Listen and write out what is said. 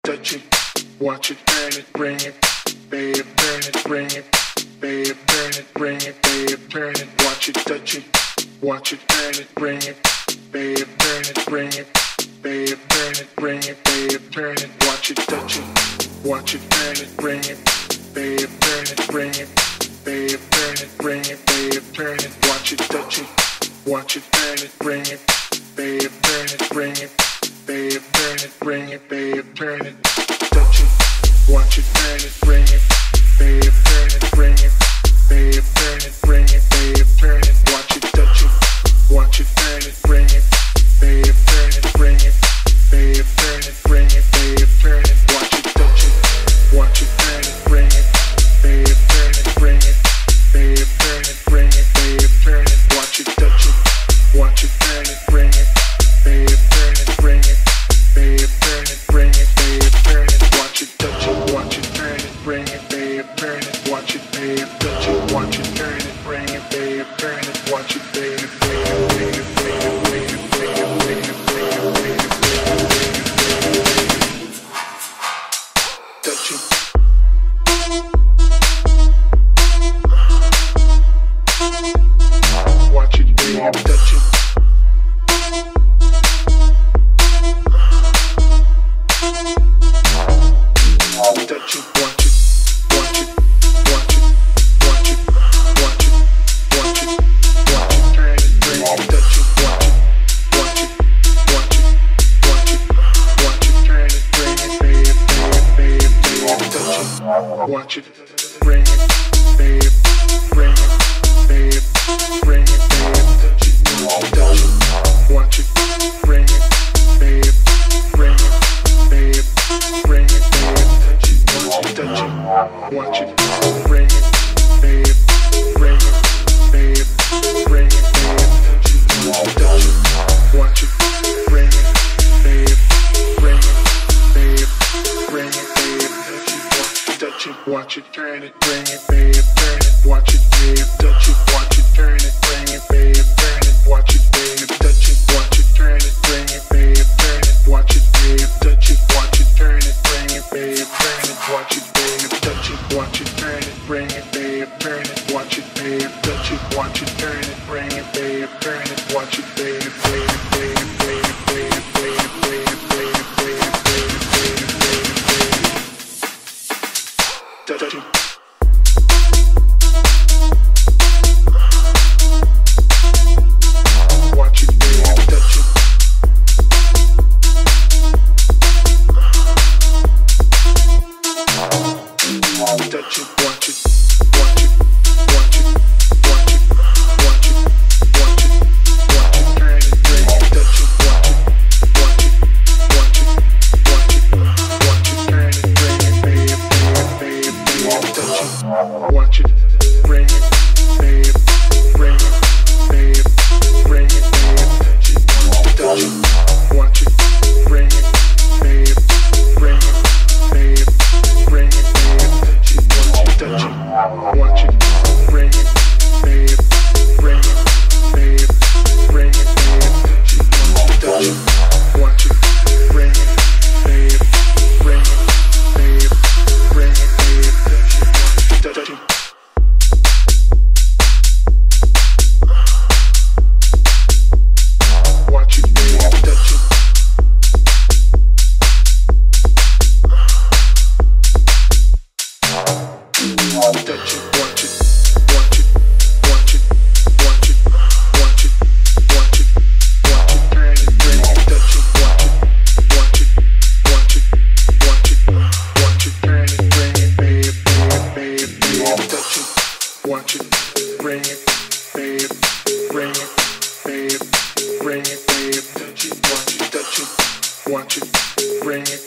touch it, watch it, turn it, bring it, babe, turn it, bring it, babe, turn it, bring it, babe, turn it, watch it, touch it, watch it, turn it, bring it, babe, turn it, bring it, babe, turn it, bring it, babe, turn it, watch it, touch it, watch it, turn it, bring it, babe, turn it, bring it, babe, turn it, bring it, babe, turn it, watch it, touch it, watch it, turn it, bring it, babe, turn it, bring it, babe, turn it, bring it, babe, turn it, touch it, watch it, turn it, bring it, babe, turn it, bring it, babe, turn it, bring it, babe, turn it, watch it, touch it, watch it, turn it, bring it, babe, turn it, bring it, babe, turn it, bring it, babe, turn it, watch it, touch it, watch it, turn it, bring it, babe, turn it, bring it, babe, turn it, bring it, babe, turn it, watch it, touch it, watch it, turn it, bring it, babe, turn it, bring it, babe, turn it, bring it, babe, turn it, watch it, touch it, watch it, turn it, bring it, babe, turn it, watch it, babe, touch it, watch it, turn it, bring it, babe, turn it, watch it, babe, babe, babe, babe, babe, babe, touch it. Watch it, babe, touch it. Touch it, watch it, watch it, watch it, watch it, watch it, watch it, watch it, turn it, bring it, touch it, watch it, watch it, watch it, watch it, watch it, turn it, bring it, babe, babe, babe, touch it, watch it, bring it, babe, bring it, babe, bring it, babe, touch it, touch it, watch it, bring it, babe, bring it, babe, bring it, babe, touch it, touch it, watch it, bring it, babe, bring it, babe, bring it, babe, touch it, touch it, watch it, bring it, babe, bring it, babe, bring it, babe, touch it, watch it, turn it, bring it, babe, turn it, watch it, babe, touch it, watch it, turn it, bring it, babe, turn it, watch it, babe, touch it, watch it, turn it, bring it, babe, turn it, watch it, babe, touch it, watch it, turn it, bring it, babe, turn it, watch it, babe, touch it, watch it, turn it, bring it, babe, turn it, watch it, babe, touch it, watch it, turn it, bring it, babe, turn it, watch it, babe, babe, babe, babe, babe, babe, babe, babe, babe, babe, babe, touch it. Watch it, babe, touch it. Touch it, watch it, watch it, watch it, watch it, watch it, watch it, watch it, turn it, bring it, touch it, watch it, watch it, watch it, watch it, watch it, turn it, bring it, babe, babe, babe, touch it, watch it, bring it, babe, bring it, babe, bring it, babe, touch it, touch it, watch it, bring it, babe, bring it, babe, bring it, babe, touch it, touch it, watch it, bring it, babe, bring it, babe, bring it, babe, touch it, watch it, bring it, babe, bring it, babe, bring it, babe, touch it, watch it, babe, touch it. Touch it, watch it, watch it, watch it, watch it, watch it, watch it, watch it, turn it, bring it, touch it, watch it, watch it, watch it, watch it, watch it, turn it, bring it, babe, babe, babe, touch it, watch it, bring it, babe, bring it, babe, bring it, babe, touch it, watch it, touch it, watch it, bring it.